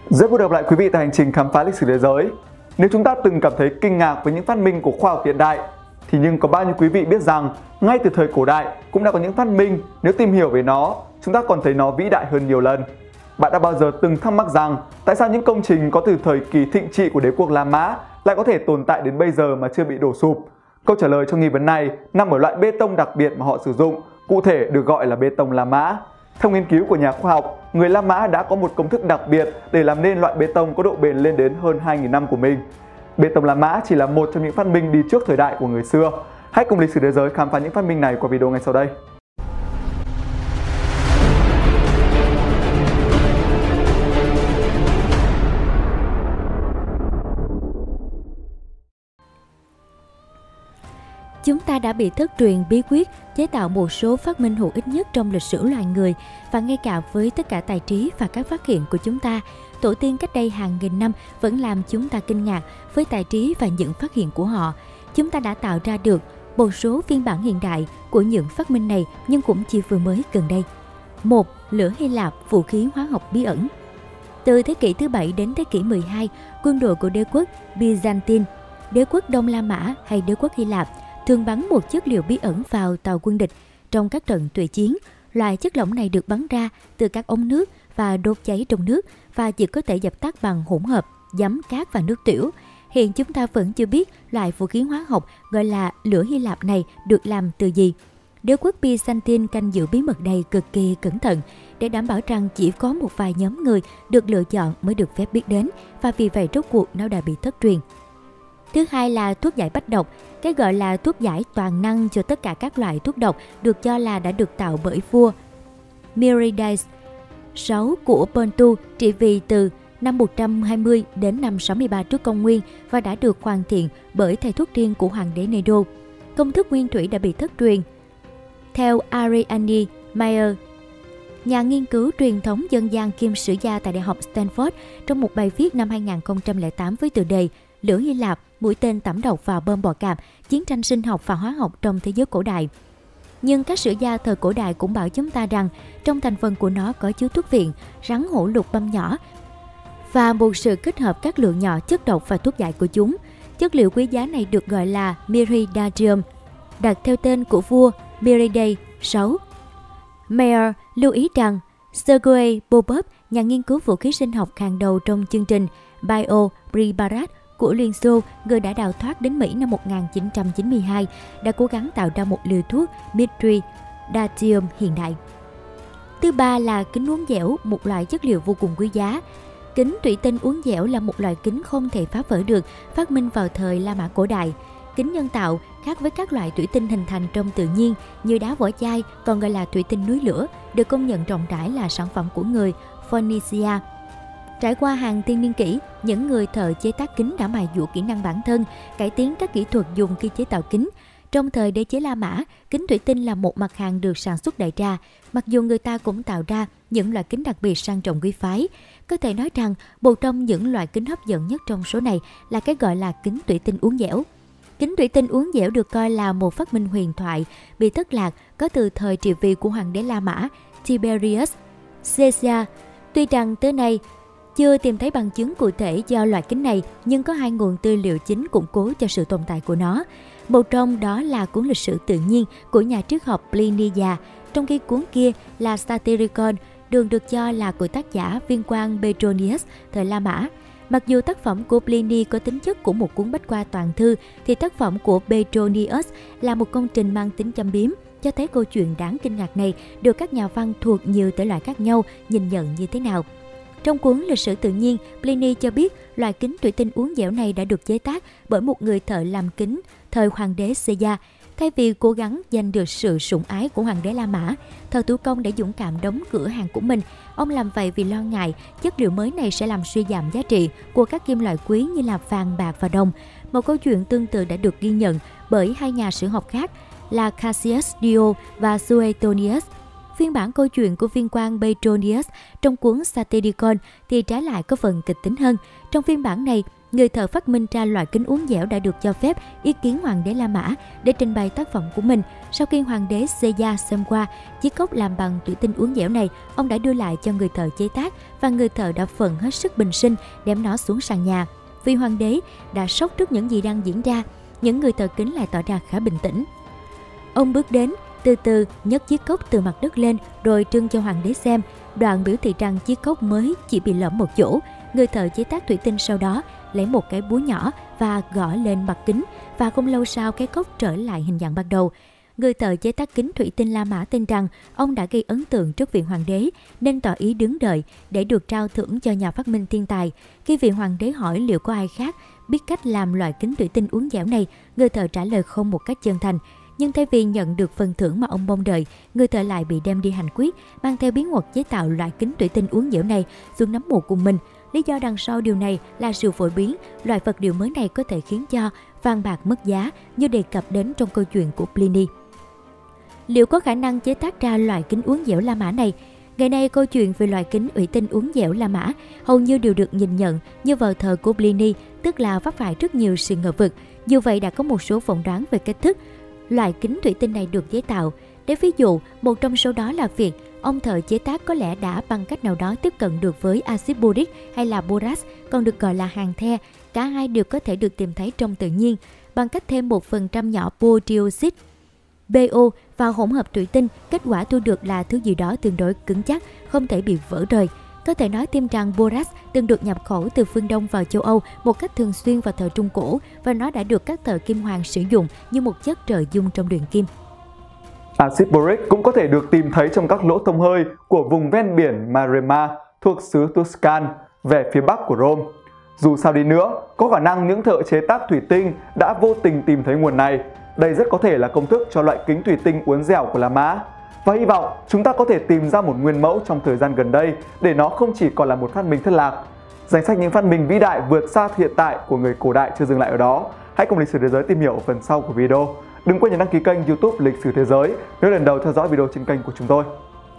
Rất vui được gặp lại quý vị tại hành trình khám phá lịch sử thế giới. Nếu chúng ta từng cảm thấy kinh ngạc với những phát minh của khoa học hiện đại, nhưng có bao nhiêu quý vị biết rằng ngay từ thời cổ đại cũng đã có những phát minh, nếu tìm hiểu về nó, chúng ta còn thấy nó vĩ đại hơn nhiều lần. Bạn đã bao giờ từng thắc mắc rằng tại sao những công trình có từ thời kỳ thịnh trị của đế quốc La Mã lại có thể tồn tại đến bây giờ mà chưa bị đổ sụp? Câu trả lời cho nghi vấn này nằm ở loại bê tông đặc biệt mà họ sử dụng, cụ thể được gọi là bê tông La Mã. Theo nghiên cứu của nhà khoa học, người La Mã đã có một công thức đặc biệt để làm nên loại bê tông có độ bền lên đến hơn 2.000 năm của mình. Bê tông La Mã chỉ là một trong những phát minh đi trước thời đại của người xưa. Hãy cùng lịch sử thế giới khám phá những phát minh này qua video ngay sau đây. Chúng ta đã bị thất truyền bí quyết chế tạo một số phát minh hữu ích nhất trong lịch sử loài người, và ngay cả với tất cả tài trí và các phát hiện của chúng ta, tổ tiên cách đây hàng nghìn năm vẫn làm chúng ta kinh ngạc với tài trí và những phát hiện của họ. Chúng ta đã tạo ra được một số phiên bản hiện đại của những phát minh này, nhưng cũng chỉ vừa mới gần đây. 1. Lửa Hy Lạp, vũ khí hóa học bí ẩn. Từ thế kỷ thứ 7 đến thế kỷ 12, quân đội của đế quốc Byzantine, đế quốc Đông La Mã hay đế quốc Hy Lạp thường bắn một chất liệu bí ẩn vào tàu quân địch trong các trận tùy chiến. Loại chất lỏng này được bắn ra từ các ống nước và đốt cháy trong nước, và chỉ có thể dập tắt bằng hỗn hợp giấm, cát và nước tiểu. Hiện chúng ta vẫn chưa biết loại vũ khí hóa học gọi là lửa Hy Lạp này được làm từ gì. Đế quốc Byzantine canh giữ bí mật này cực kỳ cẩn thận để đảm bảo rằng chỉ có một vài nhóm người được lựa chọn mới được phép biết đến, và vì vậy rốt cuộc nó đã bị thất truyền. Thứ hai là thuốc giải bách độc. Cái gọi là thuốc giải toàn năng cho tất cả các loại thuốc độc được cho là đã được tạo bởi vua Mithridates VI của Pontu, trị vì từ năm 120 đến năm 63 trước công nguyên, và đã được hoàn thiện bởi thầy thuốc riêng của hoàng đế Nero. Công thức nguyên thủy đã bị thất truyền. Theo Ariane Mayer, nhà nghiên cứu truyền thống dân gian kiêm sử gia tại Đại học Stanford, trong một bài viết năm 2008 với tựa đề Lửa Hy Lạp, mũi tên tẩm độc vào bom bò cạp, chiến tranh sinh học và hóa học trong thế giới cổ đại. Nhưng các sử gia thời cổ đại cũng bảo chúng ta rằng trong thành phần của nó có chứa thuốc viện, rắn hổ lục băm nhỏ và một sự kết hợp các lượng nhỏ chất độc và thuốc giải của chúng. Chất liệu quý giá này được gọi là Mithridadium, đặt theo tên của vua Mithridates VI. Mayer lưu ý rằng Sergei Popov, nhà nghiên cứu vũ khí sinh học hàng đầu trong chương trình BioPreparat của Liên Xô, người đã đào thoát đến Mỹ năm 1992, đã cố gắng tạo ra một liều thuốc Mithridadium hiện đại. Thứ ba là kính uốn dẻo, một loại chất liệu vô cùng quý giá. Kính thủy tinh uốn dẻo là một loại kính không thể phá vỡ được, phát minh vào thời La Mã cổ đại. Kính nhân tạo khác với các loại thủy tinh hình thành trong tự nhiên như đá vỏ chai, còn gọi là thủy tinh núi lửa, được công nhận rộng rãi là sản phẩm của người Phoenicia. Trải qua hàng thiên niên kỷ, những người thợ chế tác kính đã mài dũa kỹ năng bản thân, cải tiến các kỹ thuật dùng khi chế tạo kính. Trong thời đế chế La Mã, kính thủy tinh là một mặt hàng được sản xuất đại trà, mặc dù người ta cũng tạo ra những loại kính đặc biệt sang trọng quý phái. Có thể nói rằng, một trong những loại kính hấp dẫn nhất trong số này là cái gọi là kính thủy tinh uốn dẻo. Kính thủy tinh uốn dẻo được coi là một phát minh huyền thoại, bị thất lạc có từ thời trị vì của hoàng đế La Mã Tiberius Caesar. Tuy rằng tới nay chưa tìm thấy bằng chứng cụ thể do loại kính này, nhưng có hai nguồn tư liệu chính củng cố cho sự tồn tại của nó. Một trong đó là cuốn lịch sử tự nhiên của nhà triết học Pliny già, trong khi cuốn kia là Satyricon, đường được cho là của tác giả viên quan Petronius thời La Mã. Mặc dù tác phẩm của Pliny có tính chất của một cuốn bách khoa toàn thư, thì tác phẩm của Petronius là một công trình mang tính châm biếm, cho thấy câu chuyện đáng kinh ngạc này được các nhà văn thuộc nhiều thể loại khác nhau nhìn nhận như thế nào. Trong cuốn lịch sử tự nhiên, Pliny cho biết loại kính thủy tinh uốn dẻo này đã được chế tác bởi một người thợ làm kính thời hoàng đế Caesar. Thay vì cố gắng giành được sự sủng ái của hoàng đế La Mã, thợ thủ công đã dũng cảm đóng cửa hàng của mình. Ông làm vậy vì lo ngại chất liệu mới này sẽ làm suy giảm giá trị của các kim loại quý như là vàng, bạc và đồng. Một câu chuyện tương tự đã được ghi nhận bởi hai nhà sử học khác là Cassius Dio và Suetonius. Phiên bản câu chuyện của viên quan Petronius trong cuốn Satyricon thì trái lại có phần kịch tính hơn. Trong phiên bản này, người thợ phát minh ra loại kính uốn dẻo đã được cho phép ý kiến hoàng đế La Mã để trình bày tác phẩm của mình. Sau khi hoàng đế Seiya xem qua chiếc cốc làm bằng thủy tinh uốn dẻo này, ông đã đưa lại cho người thợ chế tác và người thợ đã phần hết sức bình sinh đem nó xuống sàn nhà. Vì hoàng đế đã sốc trước những gì đang diễn ra, những người thợ kính lại tỏ ra khá bình tĩnh. Ông bước đến, từ từ nhấc chiếc cốc từ mặt đất lên rồi trưng cho hoàng đế xem. Đoạn biểu thị rằng chiếc cốc mới chỉ bị lõm một chỗ. Người thợ chế tác thủy tinh sau đó lấy một cái búa nhỏ và gõ lên mặt kính, và không lâu sau cái cốc trở lại hình dạng ban đầu. Người thợ chế tác kính thủy tinh La Mã tin rằng ông đã gây ấn tượng trước vị hoàng đế nên tỏ ý đứng đợi để được trao thưởng cho nhà phát minh thiên tài. Khi vị hoàng đế hỏi liệu có ai khác biết cách làm loại kính thủy tinh uốn dẻo này, người thợ trả lời không một cách chân thành. Nhưng thay vì nhận được phần thưởng mà ông mong đợi, người thợ lại bị đem đi hành quyết, mang theo bí mật chế tạo loại kính thủy tinh uốn dẻo này xuống nấm mồ cùng mình. Lý do đằng sau điều này là sự phổ biến, loại vật liệu mới này có thể khiến cho vàng bạc mất giá như đề cập đến trong câu chuyện của Pliny. Liệu có khả năng chế tác ra loại kính uốn dẻo La Mã này? Ngày nay, câu chuyện về loại kính thủy tinh uốn dẻo La Mã hầu như đều được nhìn nhận như vào thời của Pliny, tức là vấp phải rất nhiều sự ngờ vực. Dù vậy, đã có một số phỏng đoán về cách thức loại kính thủy tinh này được chế tạo. Để ví dụ, một trong số đó là việc ông thợ chế tác có lẽ đã bằng cách nào đó tiếp cận được với axit boric hay là borax, còn được gọi là hàng the. Cả hai đều có thể được tìm thấy trong tự nhiên. Bằng cách thêm 1% nhỏ botrioxide BO vào hỗn hợp thủy tinh, kết quả thu được là thứ gì đó tương đối cứng chắc, không thể bị vỡ rời. Có thể nói thêm rằng borax từng được nhập khẩu từ phương Đông vào châu Âu một cách thường xuyên vào thời Trung Cổ, và nó đã được các thợ kim hoàn sử dụng như một chất trợ dung trong luyện kim. Axit boric cũng có thể được tìm thấy trong các lỗ thông hơi của vùng ven biển Maremma thuộc xứ Tuscan về phía bắc của Rome. Dù sao đi nữa, có khả năng những thợ chế tác thủy tinh đã vô tình tìm thấy nguồn này. Đây rất có thể là công thức cho loại kính thủy tinh uốn dẻo của La Mã. Và hy vọng chúng ta có thể tìm ra một nguyên mẫu trong thời gian gần đây để nó không chỉ còn là một phát minh thất lạc. Danh sách những phát minh vĩ đại vượt xa hiện tại của người cổ đại chưa dừng lại ở đó. Hãy cùng Lịch sử Thế giới tìm hiểu ở phần sau của video. Đừng quên nhấn đăng ký kênh YouTube Lịch sử Thế giới nếu lần đầu theo dõi video trên kênh của chúng tôi.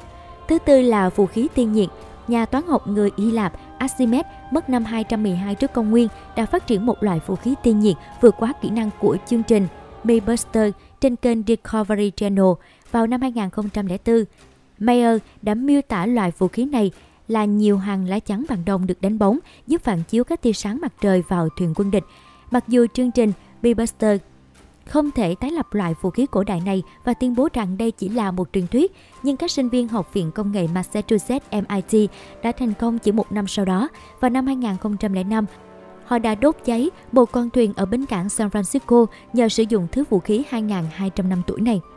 Thứ tư là vũ khí tiên nhiệt. Nhà toán học người Hy Lạp Archimedes mất năm 212 trước công nguyên đã phát triển một loại vũ khí tiên nhiệt vượt quá kỹ năng của chương trình Mythbusters trên kênh Discovery Channel. Vào năm 2004, Mayer đã miêu tả loại vũ khí này là nhiều hàng lá chắn bằng đồng được đánh bóng, giúp phản chiếu các tia sáng mặt trời vào thuyền quân địch. Mặc dù chương trình Mythbusters không thể tái lập loại vũ khí cổ đại này và tuyên bố rằng đây chỉ là một truyền thuyết, nhưng các sinh viên Học viện Công nghệ Massachusetts MIT đã thành công chỉ một năm sau đó. Vào năm 2005, họ đã đốt cháy một con thuyền ở bến cảng San Francisco nhờ sử dụng thứ vũ khí 2.200 năm tuổi này.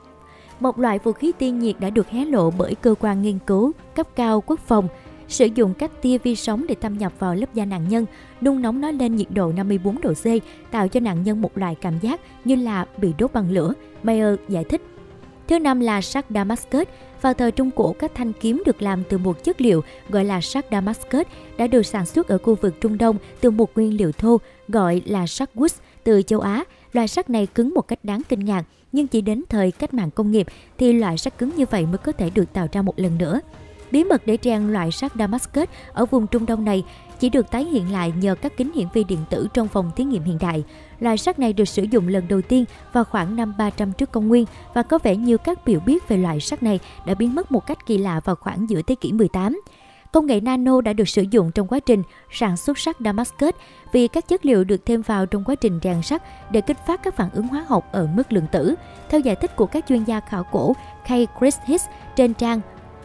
Một loại vũ khí tiên nhiệt đã được hé lộ bởi cơ quan nghiên cứu cấp cao quốc phòng, sử dụng các tia vi sóng để thâm nhập vào lớp da nạn nhân, nung nóng nó lên nhiệt độ 54 độ C, tạo cho nạn nhân một loại cảm giác như là bị đốt bằng lửa, Mayer giải thích. Thứ năm là sắt Damascus. Vào thời Trung Cổ, các thanh kiếm được làm từ một chất liệu gọi là sắt Damascus đã được sản xuất ở khu vực Trung Đông từ một nguyên liệu thô gọi là sắt Wood từ châu Á. Loại sắt này cứng một cách đáng kinh ngạc, nhưng chỉ đến thời cách mạng công nghiệp thì loại sắt cứng như vậy mới có thể được tạo ra một lần nữa. Bí mật để rèn loại sắt Damascus ở vùng Trung Đông này chỉ được tái hiện lại nhờ các kính hiển vi điện tử trong phòng thí nghiệm hiện đại. Loại sắt này được sử dụng lần đầu tiên vào khoảng năm 300 trước công nguyên và có vẻ như các biểu biết về loại sắt này đã biến mất một cách kỳ lạ vào khoảng giữa thế kỷ 18. Công nghệ nano đã được sử dụng trong quá trình sản xuất sắt Damascus vì các chất liệu được thêm vào trong quá trình rèn sắt để kích phát các phản ứng hóa học ở mức lượng tử. Theo giải thích của các chuyên gia khảo cổ Kay Chris Hicks trên trang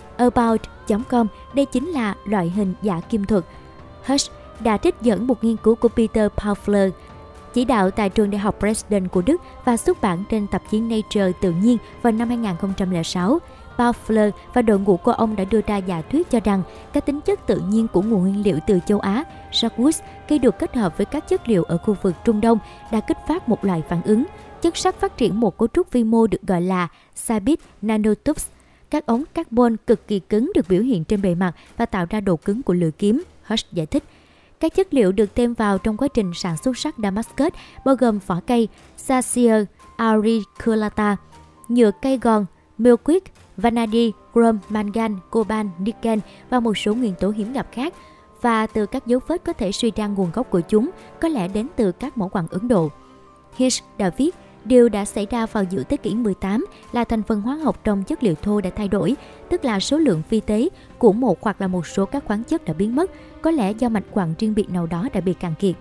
about.com, đây chính là loại hình giả kim thuật. Hicks đã trích dẫn một nghiên cứu của Peter Pfäffler, chỉ đạo tại trường đại học Dresden của Đức và xuất bản trên tạp chí Nature tự nhiên vào năm 2006. Pfäffler và đội ngũ của ông đã đưa ra giả thuyết cho rằng các tính chất tự nhiên của nguồn nguyên liệu từ châu Á, sắt Wood, khi được kết hợp với các chất liệu ở khu vực Trung Đông đã kích phát một loại phản ứng. Chất sắt phát triển một cấu trúc vi mô được gọi là Sabit nanotubes. Các ống carbon cực kỳ cứng được biểu hiện trên bề mặt và tạo ra độ cứng của lưỡi kiếm, Hutch giải thích. Các chất liệu được thêm vào trong quá trình sản xuất sắt Damascus bao gồm vỏ cây Cassia auriculata, nhựa cây gòn milkweed, vanadium, chrome, mangan, coban, nickel và một số nguyên tố hiếm gặp khác. Và từ các dấu vết có thể suy ra nguồn gốc của chúng có lẽ đến từ các mỏ quặng Ấn Độ. Hirsch đã viết, điều đã xảy ra vào giữa thế kỷ 18 là thành phần hóa học trong chất liệu thô đã thay đổi, tức là số lượng phi tế của một hoặc là một số các khoáng chất đã biến mất, có lẽ do mạch quặng riêng biệt nào đó đã bị cạn kiệt.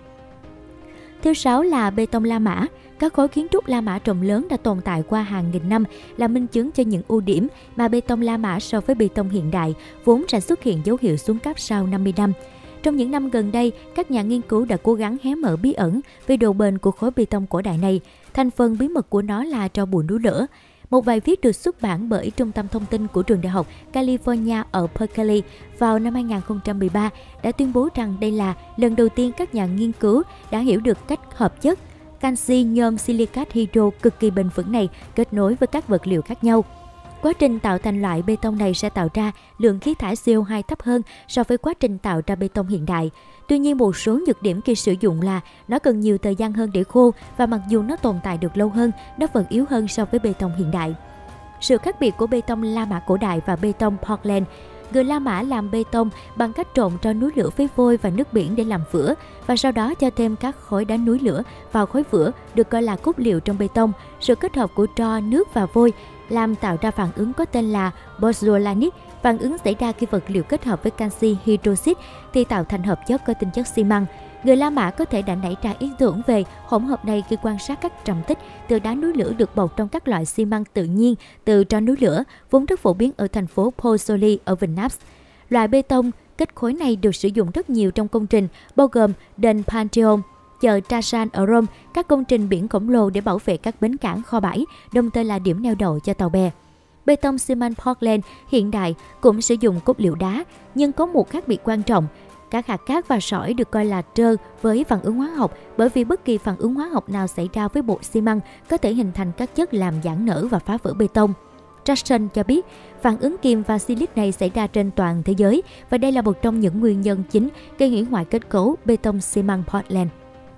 Thứ 6 là bê tông La Mã. Các khối kiến trúc La Mã rộng lớn đã tồn tại qua hàng nghìn năm là minh chứng cho những ưu điểm mà bê tông La Mã so với bê tông hiện đại, vốn sẽ xuất hiện dấu hiệu xuống cấp sau 50 năm. Trong những năm gần đây, các nhà nghiên cứu đã cố gắng hé mở bí ẩn về độ bền của khối bê tông cổ đại này. Thành phần bí mật của nó là tro bụi núi lửa. Một bài viết được xuất bản bởi Trung tâm Thông tin của Trường Đại học California ở Berkeley vào năm 2013 đã tuyên bố rằng đây là lần đầu tiên các nhà nghiên cứu đã hiểu được cách hợp chất canxi nhôm silicat hydro cực kỳ bền vững này kết nối với các vật liệu khác nhau. Quá trình tạo thành loại bê tông này sẽ tạo ra lượng khí thải CO2 thấp hơn so với quá trình tạo ra bê tông hiện đại. Tuy nhiên, một số nhược điểm khi sử dụng là nó cần nhiều thời gian hơn để khô và mặc dù nó tồn tại được lâu hơn, nó vẫn yếu hơn so với bê tông hiện đại. Sự khác biệt của bê tông La Mã cổ đại và bê tông Portland. Người La Mã làm bê tông bằng cách trộn tro núi lửa với vôi và nước biển để làm vữa và sau đó cho thêm các khối đá núi lửa vào khối vữa được coi là cốt liệu trong bê tông. Sự kết hợp của tro, nước và vôi làm tạo ra phản ứng có tên là pozzolanic. Phản ứng xảy ra khi vật liệu kết hợp với canxi hydroxit thì tạo thành hợp chất có tinh chất xi măng. Người La Mã có thể đã nảy ra ý tưởng về hỗn hợp này khi quan sát các trầm tích từ đá núi lửa được bọc trong các loại xi măng tự nhiên từ tro núi lửa, vốn rất phổ biến ở thành phố Pozzuoli ở vịnh Naples. Loại bê tông kết khối này được sử dụng rất nhiều trong công trình, bao gồm đền Pantheon, chợ Trajan ở Rome, các công trình biển khổng lồ để bảo vệ các bến cảng kho bãi, đồng thời là điểm neo đậu cho tàu bè. Bê tông xi măng Portland hiện đại cũng sử dụng cốt liệu đá, nhưng có một khác biệt quan trọng. Các hạt cát và sỏi được coi là trơ với phản ứng hóa học bởi vì bất kỳ phản ứng hóa học nào xảy ra với bột xi măng có thể hình thành các chất làm giãn nở và phá vỡ bê tông. Jackson cho biết phản ứng kim và silic này xảy ra trên toàn thế giới và đây là một trong những nguyên nhân chính gây hủy hoại kết cấu bê tông xi măng Portland.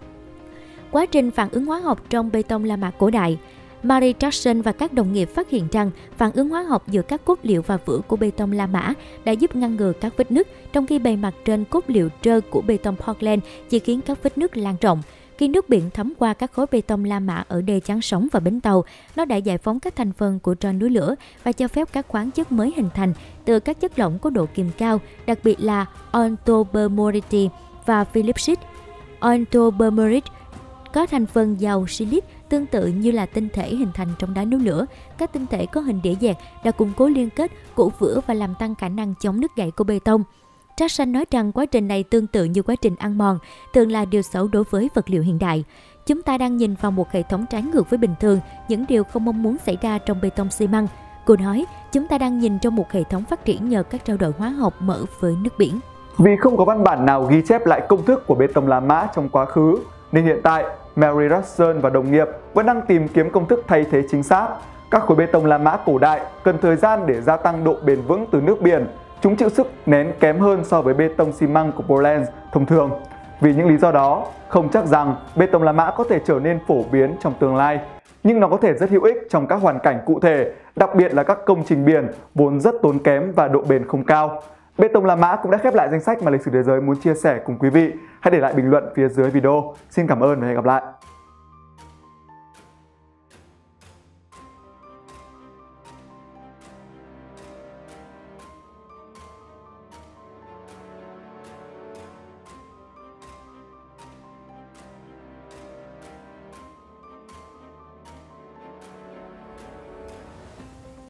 Quá trình phản ứng hóa học trong bê tông La Mã cổ đại. Mary Jackson và các đồng nghiệp phát hiện rằng phản ứng hóa học giữa các cốt liệu và vữa của bê tông La Mã đã giúp ngăn ngừa các vết nứt, trong khi bề mặt trên cốt liệu trơ của bê tông Portland chỉ khiến các vết nứt lan rộng. Khi nước biển thấm qua các khối bê tông La Mã ở đê chắn sóng và bến tàu, nó đã giải phóng các thành phần của tro núi lửa và cho phép các khoáng chất mới hình thành từ các chất lỏng có độ kiềm cao, đặc biệt là orthobermorite và philipsite. Orthobermorite có thành phần giàu silic tương tự như là tinh thể hình thành trong đá núi lửa. Các tinh thể có hình đĩa dẹt đã củng cố liên kết của vữa và làm tăng khả năng chống nứt gãy của bê tông. Jackson nói rằng quá trình này tương tự như quá trình ăn mòn, thường là điều xấu đối với vật liệu hiện đại. Chúng ta đang nhìn vào một hệ thống trái ngược với bình thường, những điều không mong muốn xảy ra trong bê tông xi măng. Cô nói, chúng ta đang nhìn trong một hệ thống phát triển nhờ các trao đổi hóa học mở với nước biển. Vì không có văn bản nào ghi chép lại công thức của bê tông La Mã trong quá khứ, nên hiện tại Mary Jackson và đồng nghiệp vẫn đang tìm kiếm công thức thay thế chính xác. Các khối bê tông La Mã cổ đại cần thời gian để gia tăng độ bền vững từ nước biển. Chúng chịu sức nén kém hơn so với bê tông xi măng của Portland thông thường. Vì những lý do đó, không chắc rằng bê tông La Mã có thể trở nên phổ biến trong tương lai. Nhưng nó có thể rất hữu ích trong các hoàn cảnh cụ thể, đặc biệt là các công trình biển vốn rất tốn kém và độ bền không cao. Bê tông La Mã cũng đã khép lại danh sách mà Lịch sử Thế giới muốn chia sẻ cùng quý vị. Hãy để lại bình luận phía dưới video. Xin cảm ơn và hẹn gặp lại!